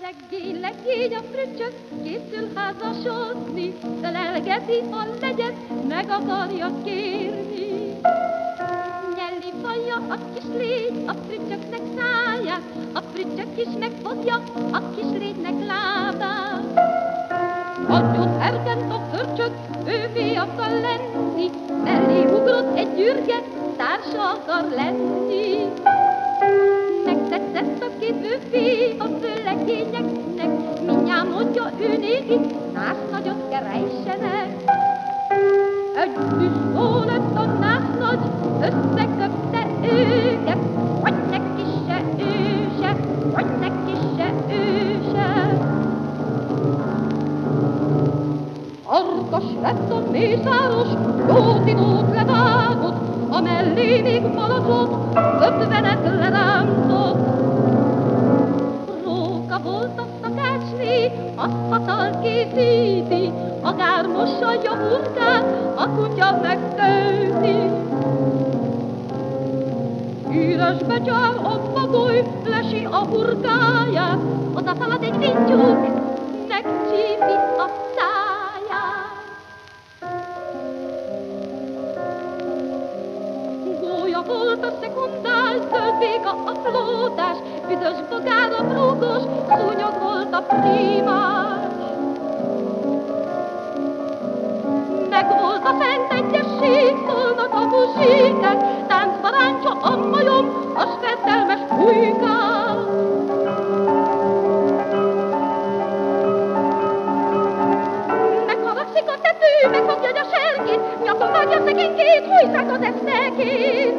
Legény a fröccsös, készül házasodni, felelgeti a legyet, meg akarja kérni. Nyelli falja a kis légy, a fröccsöknek száját, a fröccsök is megfogja a kis légynek lábát. Nagyot hergent a fröccsök, ővé akar lenni, mellé ugrott egy gyürge, társa akar lenni. Megtetszett a két bőfé a főlegényeknek, mindjárt mondja ő néki, násznagyot keressenek. Egy büszkó lett a násznagy, összeköpte őket, vagy neki se ő se, vagy neki se ő se. Arkas lett a mészáros, jótinót levágott, a mellé még malazott, 50-et lerántott. Róka volt a szakácsné, azt hatal készíti, a gár mossa a burkát, a kutya megtölti. Üresbe csár a bagoly, lesi a burkáját, odaszalad egy vintyúk, megcsípi a száját. Gólya volt a szekundás, zöld véga a flótás, büdös bogár a brógos, szúnyog volt a prímás. Meg volt a szent egyesség, szólnak a muzsikák, táncba ráncsa a majom, a sfertelmes pulykát. Megharagszik a tető, megfogja a serkét, nyakon vágja szegénykét, hújszák az esztekét.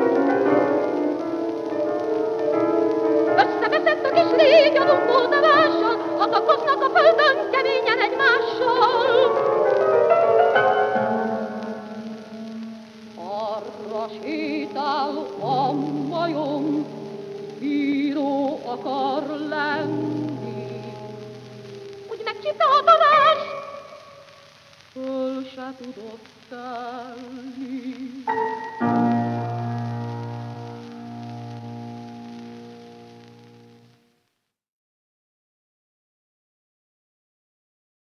Összeveszett a kis légy a lumbódavással, hadakoznak a földön keményen egymással. Arra sétál a majom, bíró akar lenni. Úgy megcsípte a darás, föl se tudott szállni.